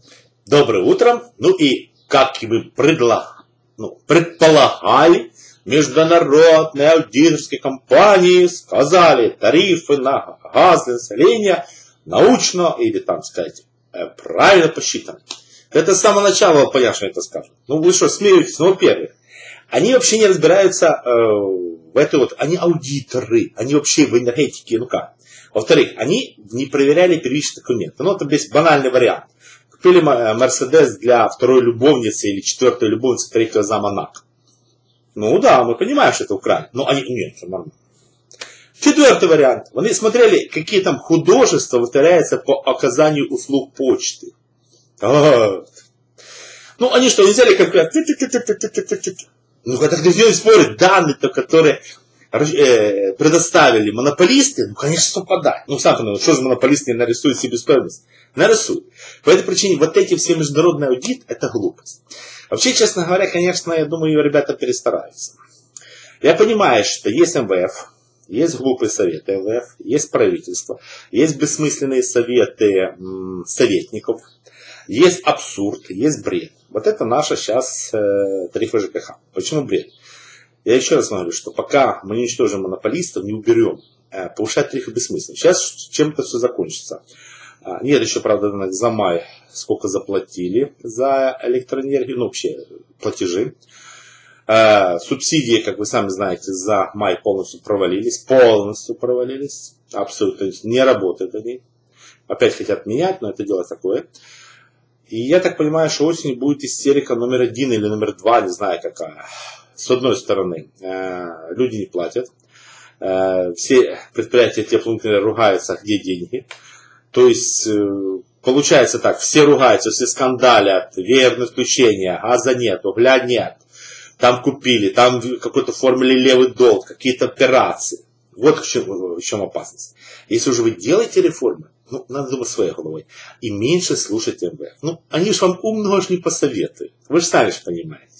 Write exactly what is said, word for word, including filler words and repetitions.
Доброе утро. Ну и, как вы предла... ну, предполагали, международные аудиторские компании сказали, тарифы на газ для населения научно или там сказать правильно посчитаны. Это с самого начала было понятно, что это скажут. Ну вы что, смеетесь? Ну, во-первых, они вообще не разбираются э, в этой вот, они аудиторы, они вообще в энергетике, ну как. Во-вторых, они не проверяли первичные документы. Ну, это здесь банальный вариант. Купили Мерседес для второй любовницы или четвертой любовницы третьего зама НАК. Ну да, мы понимаем, что это украли. Но они, нет, это нормально. Четвертый вариант. Они смотрели, какие там художества выставляются по оказанию услуг почты. А-а-а. Ну, они что, взяли как... Ну, когда никто не спорит, данные-то, которые предоставили монополисты, ну, конечно, совпадают. Ну, сам понимаешь, что за монополисты не нарисуют себестоимость? Нарисуют. По этой причине вот эти все международные аудиты, это глупость. Вообще, честно говоря, конечно, я думаю, ребята перестараются. Я понимаю, что есть эм вэ эф, есть глупые советы эм вэ эф, есть правительство, есть бессмысленные советы м, советников, есть абсурд, есть бред. Вот это наша сейчас э, тарифы ЖКХ. Почему бред? Я еще раз говорю, что пока мы не уничтожим монополистов, не уберем, э, повышать тарифы бессмысленно. Сейчас чем-то все закончится. А, нет еще, правда, за май сколько заплатили за электроэнергию, ну вообще платежи. Э, субсидии, как вы сами знаете, за май полностью провалились. Полностью провалились. Абсолютно не работают они. Опять хотят менять, но это дело такое. И я так понимаю, что осенью будет истерика номер один или номер два, не знаю какая. С одной стороны, люди не платят. Все предприятия теплоэнергии ругаются, где деньги. То есть, получается так, все ругаются, все скандалят, веерное включение, газа нет, угля нет. Там купили, там в какой-то формуле левый долг, какие-то операции. Вот в чем, в чем опасность. Если уже вы делаете реформы, ну, надо думать своей головой. И меньше слушать эм вэ эф. Ну, они же вам умного же не посоветуют. Вы же сами же понимаете.